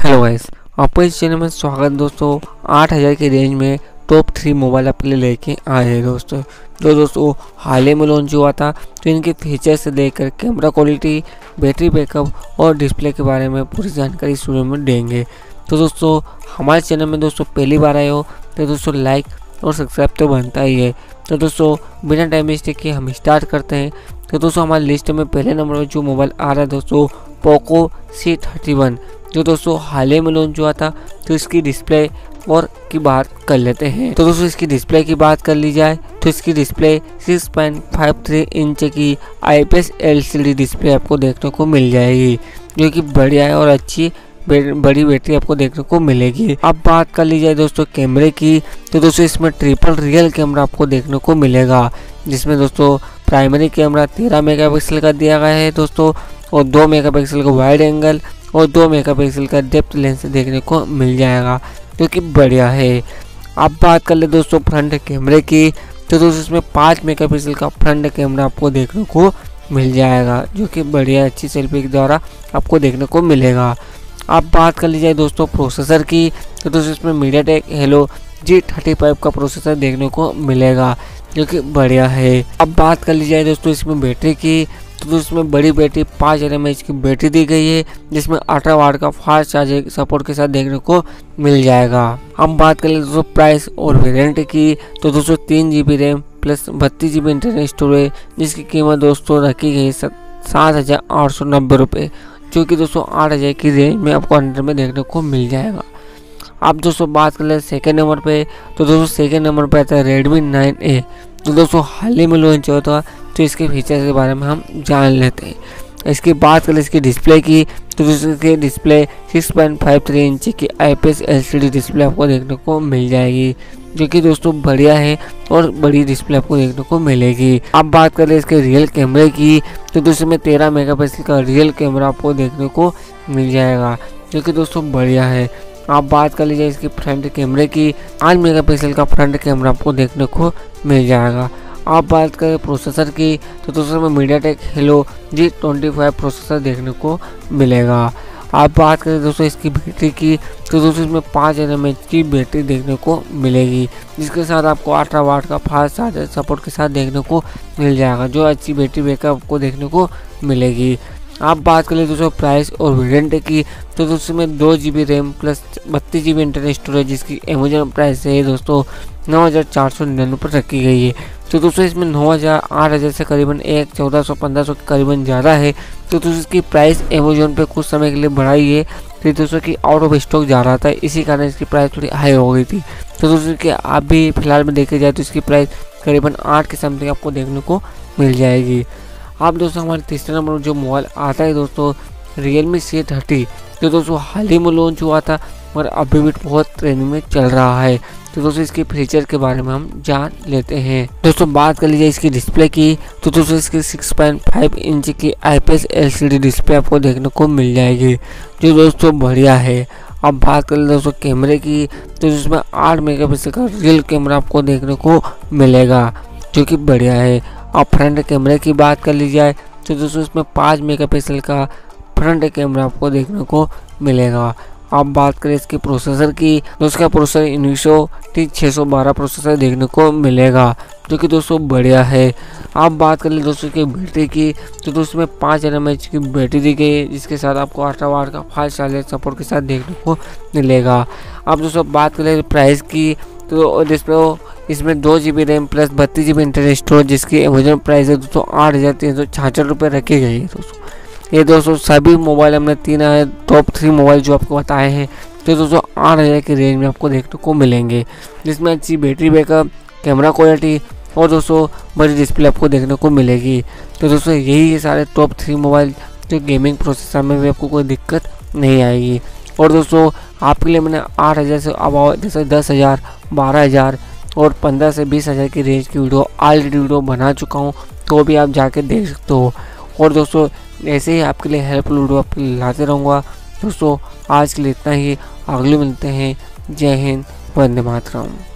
Hello guys, आपको इस channel में स्वागत। दोस्तों 8000 की रेंज में टॉप 3 मोबाइल आपके लिए लेके आए हैं दोस्तों हाल ही में लॉन्च हुआ था। तो इनके फीचर से लेकर कैमरा क्वालिटी, बैटरी बैकअप और डिस्प्ले के बारे में पूरी जानकारी इस वीडियो में देंगे। तो दोस्तों हमारे चैनल में दोस्तों पहली बार आए हो तो दोस्तों लाइक और सब्सक्राइब तो बनता ही है। तो दोस्तों बिना टाइम वेस्ट के हम स्टार्ट करते हैं। तो दोस्तों हमारी लिस्ट में पहले नंबर पर जो मोबाइल आ रहा है दोस्तों पोको C31, जो दोस्तों हाल ही में लॉन्च हुआ था। तो इसकी डिस्प्ले और की बात कर लेते हैं। तो दोस्तों इसकी डिस्प्ले की बात कर ली जाए तो इसकी डिस्प्ले 6.53 इंच की IPS LCD डिस्प्ले आपको देखने को मिल जाएगी, जो कि बढ़िया है और अच्छी बड़ी बैटरी आपको देखने को मिलेगी। अब बात कर ली जाए दोस्तों कैमरे की, तो दोस्तों इसमें ट्रिपल रियल कैमरा आपको देखने को मिलेगा, जिसमें दोस्तों प्राइमरी कैमरा 13 मेगापिक्सल का दिया गया है दोस्तों, और 2 मेगापिक्सल का वाइड एंगल और 2 मेगापिक्सल का डेप्थ लेंस देखने को मिल जाएगा, जो कि बढ़िया है। अब बात कर ले दोस्तों फ्रंट कैमरे की, तो दोस्तों इसमें 5 मेगापिक्सल का फ्रंट कैमरा आपको देखने को मिल जाएगा, जो कि बढ़िया अच्छी सेल्फी के द्वारा आपको देखने को मिलेगा। अब बात कर ली जाए दोस्तों प्रोसेसर की, तो दोस्तों इसमें मीडियाटेक हेलो G35 का प्रोसेसर देखने को मिलेगा, जो कि बढ़िया है। अब बात कर ली जाए दोस्तों इसमें बैटरी की, तो दोस्तों इसमें बड़ी बैटरी 5000 mAh की बैटरी दी गई है, जिसमें 18 वाट का फास्ट चार्जिंग सपोर्ट के साथ देखने को मिल जाएगा। हम बात कर ले दोस्तों प्राइस और वेरिएंट की, तो दोस्तों 3 GB RAM plus 32 GB internal storage, जिसकी कीमत दोस्तों रखी गई 7890 रुपये, जो कि दोस्तों 8000 की रेंज में आपको अंडर में देखने को मिल जाएगा। अब दोस्तों बात कर ले सेकेंड नंबर पे, तो दोस्तों सेकेंड नंबर पे आता है Redmi 9A, तो दोस्तों हाल ही में लॉन्च हुआ था। तो इसके फीचर्स के बारे में हम जान लेते हैं। इसकी बात करें इसकी डिस्प्ले की, तो दोस्तों इसकी डिस्प्ले 6.53 इंच की IPS LCD डिस्प्ले आपको देखने को मिल जाएगी, जो कि दोस्तों बढ़िया है और बड़ी डिस्प्ले आपको देखने को मिलेगी। अब बात करें इसके रियल कैमरे की, तो दोस्तों में 13 मेगापिक्सल का रियल कैमरा आपको देखने को मिल जाएगा, जो कि दोस्तों बढ़िया है। आप बात कर लीजिए इसकी फ्रंट कैमरे की, 8 मेगापिक्सल का फ्रंट कैमरा आपको देखने को मिल जाएगा। आप बात करें प्रोसेसर की, तो दोस्तों में मीडियाटेक हेलो G25 प्रोसेसर देखने को मिलेगा। आप बात करें दोस्तों इसकी बैटरी की, तो दोस्तों इसमें 5000 mAh की बैटरी देखने को मिलेगी, जिसके साथ आपको 18 वाट का फास्ट चार्जर सपोर्ट के साथ देखने को मिल जाएगा, जो अच्छी बैटरी बैकअप आपको देखने को मिलेगी। आप बात करें दोस्तों प्राइस और वेरिएंट की, तो दोस्तों में 2 GB RAM plus 32 GB internal storage, जिसकी अमेजन प्राइस है दोस्तों 9499 पर रखी गई है। तो दोस्तों इसमें 9000 8000 से करीबन 1400-1500 के करीबन ज़्यादा है। तो दोस्तों इसकी प्राइस अमेजोन पे कुछ समय के लिए बढ़ाई है, फिर दोस्तों की आउट ऑफ स्टॉक जा रहा था, इसी कारण इसकी प्राइस थोड़ी हाई हो गई थी। तो दोस्तों कि आप भी फिलहाल में देखे जाए तो इसकी प्राइस करीबन 8 के समथिंग आपको देखने को मिल जाएगी। आप दोस्तों हमारे तीसरे नंबर जो मोबाइल आता है दोस्तों Realme C30, जो दोस्तों हाल ही में लॉन्च हुआ था और अभी भी बहुत ट्रेंडिंग में चल रहा है। तो दोस्तों इसके फीचर के बारे में हम जान लेते हैं। दोस्तों बात कर लीजिए इसकी डिस्प्ले की, तो दोस्तों इसकी 6.5 इंच की IPS LCD डिस्प्ले आपको देखने को मिल जाएगी, जो दोस्तों बढ़िया है। अब बात कर ले दोस्तों कैमरे की, तो इसमें 8 मेगापिक्सल का रियल कैमरा आपको देखने को मिलेगा, जो कि बढ़िया है। अब फ्रंट कैमरे की बात कर ली जाए, तो दोस्तों इसमें 5 मेगापिक्सल का फ्रंट कैमरा आपको देखने को मिलेगा। अब बात करें इसके प्रोसेसर की, तो इसका प्रोसेसर Intuos T612 प्रोसेसर देखने को मिलेगा, जो कि दोस्तों बढ़िया है। अब बात कर ले दोस्तों की बैटरी की, तो दोस्तों में 5000 mAh की बैटरी दी गई है, जिसके साथ आपको 18 वाट का फास्ट चार्जर सपोर्ट के साथ देखने को मिलेगा। अब दोस्तों बात कर ले प्राइस की, तो डिस्प्ले इसमें 2 GB RAM plus 32 GB internal storage, जिसकी अमेजन प्राइस है दोस्तों 8366 रुपये रखी गई है। ये दोस्तों सभी मोबाइल हमने 3 टॉप 3 मोबाइल जो आपको बताए हैं, तो दोस्तों 8000 की रेंज में आपको देखने को मिलेंगे, जिसमें अच्छी बैटरी बैकअप, कैमरा क्वालिटी और दोस्तों बड़ी डिस्प्ले आपको देखने को मिलेगी। तो दोस्तों यही है सारे टॉप 3 मोबाइल, जो गेमिंग प्रोसेसर में भी आपको कोई दिक्कत नहीं आएगी। और दोस्तों आपके लिए मैंने 8000 से अब जैसे 10,000, 12,000 और 15 से 20,000 की रेंज की ऑलरेडी वीडियो बना चुका हूँ, तो भी आप जाके देख सकते हो। और दोस्तों ऐसे ही आपके लिए हेल्पफुल वीडियो आपके लिए लाते रहूँगा। दोस्तों आज के लिए इतना ही, अगले मिलते हैं। जय हिंद, वंदे मातरम।